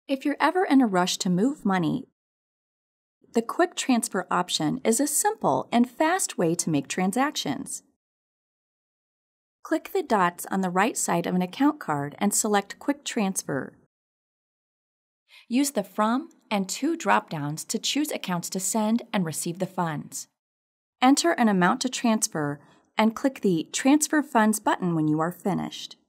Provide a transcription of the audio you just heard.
If you're ever in a rush to move money, the Quick Transfer option is a simple and fast way to make transactions. Click the dots on the right side of an account card and select Quick Transfer. Use the From and To drop-downs to choose accounts to send and receive the funds. Enter an amount to transfer and click the Transfer Funds button when you are finished.